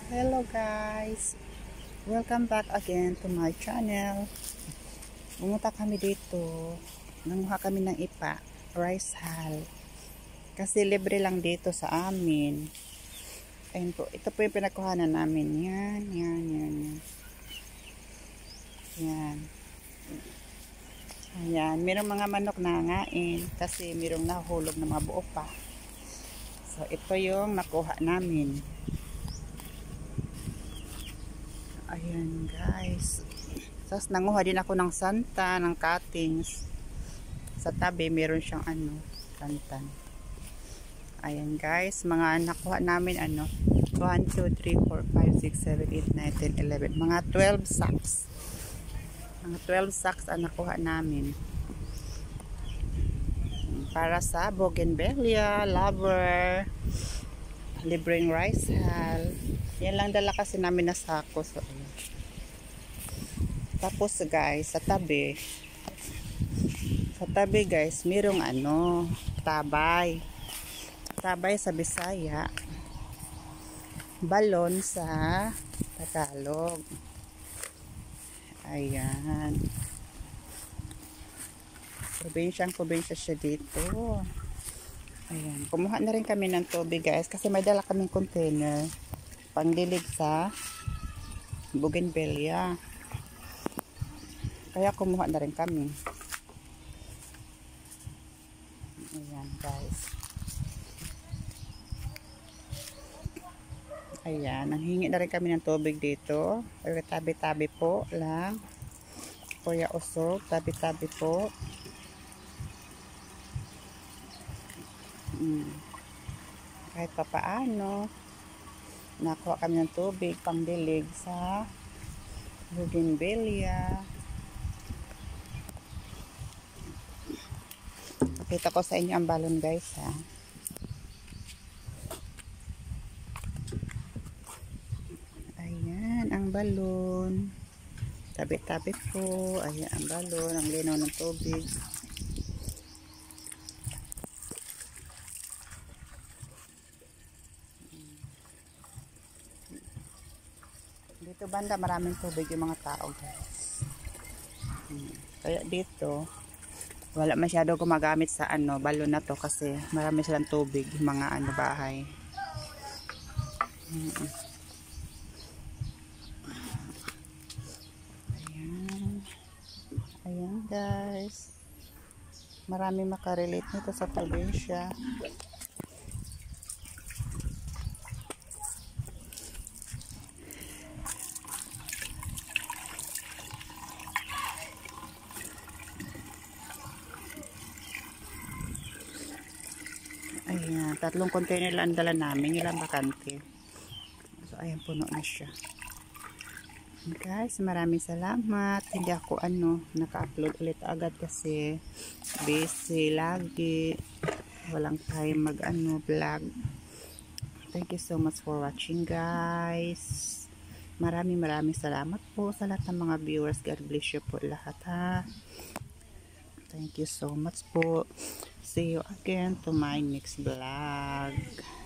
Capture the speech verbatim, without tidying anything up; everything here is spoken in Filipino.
Hello guys, welcome back again to my channel. Pumunta kami dito, nanguha kami ng ipa, rice hull, kasi libre lang dito sa amin. Ayun po, ito po yung pinagkuhanan namin. Yan, yan, yan, yan. Yan. Ayan, mayroong mga manok na ngain kasi mayroong nahulog na mga buo pa. So ito yung nakuha namin. Ayan guys. Tapos nanguha din ako ng santa, ng cuttings. Sa tabi meron siyang ano, santan. Ayan guys, mga nakuha namin ano, one, two, three, four, five, six, seven, eight, nine, ten, eleven. Mga twelve sacks. Mga twelve sacks ang nakuha namin. Para sa bougainvillea, lover, libreng rice hull. Yan lang dala kasi namin na sako. So, tapos guys, sa tabi, sa tabi guys, mayroong ano, tabay. Tabay sa Bisaya. Balon sa Tagalog. Ayan. Probinsyang probinsya siya dito. Ayan. Kumuha na rin kami ng tubig guys, kasi may dala kaming container pangdilig sa bougainvillea. Kaya kumuha na rin kami. Ayan guys. Ayan, nanghingi na rin kami ng tubig dito. Tabi-tabi po lang. Kuya Usog, tabi-tabi po. Hmm. Kahit pa paano, nakuha kami ng tubig pangdilig sa bougainvillea. Pakita ko sa inyo ang balon guys ha. Ayan ang balon. Tabi-tabi po. Ayan ang balon. Ang linaw ng tubig. Dito banda maraming tubig yung mga tao guys. Hmm. Kaya dito wala masyado gumagamit sa ano balon na to kasi marami silang tubig yung mga ano bahay. Hmm. Ayan. Ayan guys. Marami makarelate nito sa probinsya. Ayan, tatlong container lang dala namin, ilang bakante. So, ayan, puno na siya. Guys, maraming salamat. Hindi ako, ano, naka-upload ulit agad kasi busy lagi. Walang time mag, ano, vlog. Thank you so much for watching, guys. Maraming maraming salamat po sa lahat ng mga viewers. God bless you po lahat, ha. Thank you so much po. See you again to my next vlog.